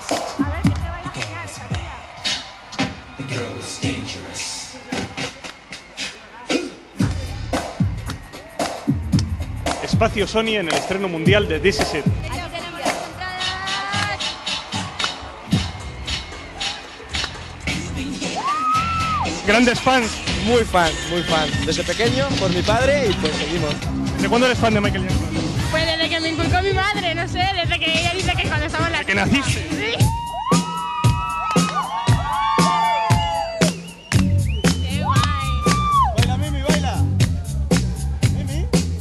Espacio Sony en el estreno mundial de This Is It. Grandes fans. Muy fan, muy fan. Desde pequeño, por mi padre y pues seguimos. ¿Desde cuándo eres fan de Michael Jackson? Pues desde que me inculcó mi madre, no sé, desde que ella dice que cuando estaba en la... ¿Desde que naciste? Sí. Qué guay. Baila, Mimi, baila. Mimi.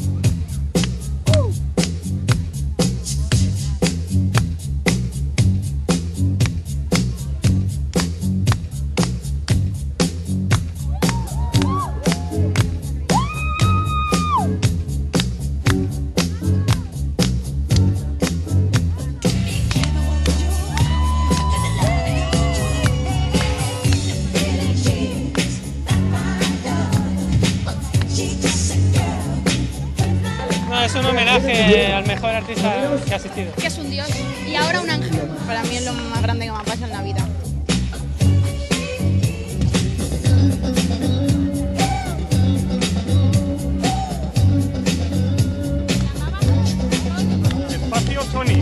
No, es un homenaje al mejor artista que ha asistido. Que es un dios y ahora un ángel. Para mí es lo más grande que me ha pasado en la vida. Espacio Sony.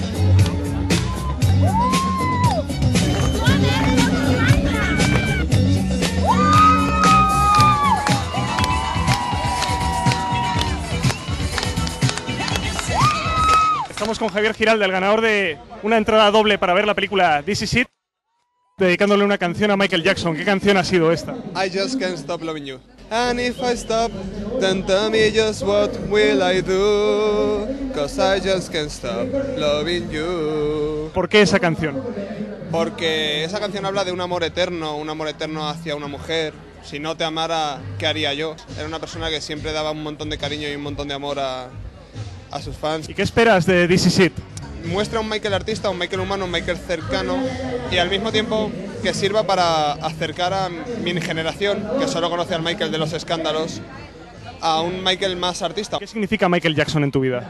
Estamos con Javier Giralda, el ganador de una entrada doble para ver la película This Is It, dedicándole una canción a Michael Jackson. ¿Qué canción ha sido esta? I just can't stop loving you. And if I stop, then tell me just what will I do? Cause I just can't stop loving you. ¿Por qué esa canción? Porque esa canción habla de un amor eterno hacia una mujer. Si no te amara, ¿qué haría yo? Era una persona que siempre daba un montón de cariño y un montón de amor a sus fans. ¿Y qué esperas de This Is It? Muestra un Michael artista, un Michael humano, un Michael cercano y al mismo tiempo que sirva para acercar a mi generación, que solo conoce al Michael de los escándalos, a un Michael más artista. ¿Qué significa Michael Jackson en tu vida?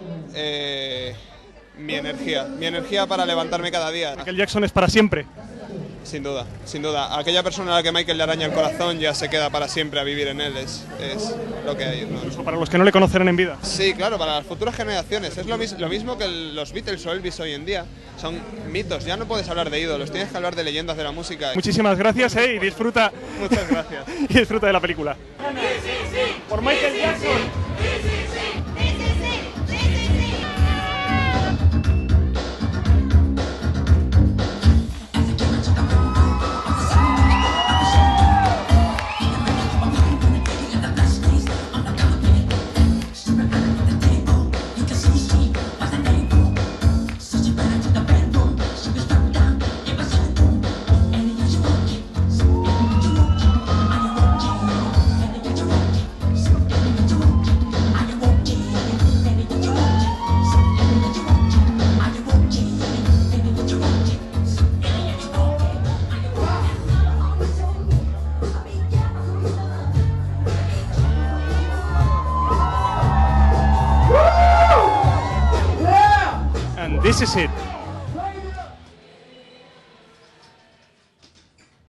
Mi energía para levantarme cada día. Michael Jackson es para siempre. Sin duda, sin duda. Aquella persona a la que Michael le araña el corazón ya se queda para siempre a vivir en él, es lo que hay, ¿no? Incluso para los que no le conocerán en vida. Sí, claro, para las futuras generaciones. Es lo mismo que los Beatles o Elvis hoy en día. Son mitos, ya no puedes hablar de ídolos, tienes que hablar de leyendas de la música. Muchísimas gracias, y disfruta. Muchas gracias. Y disfruta de la película. Por Michael Jackson. And this is it.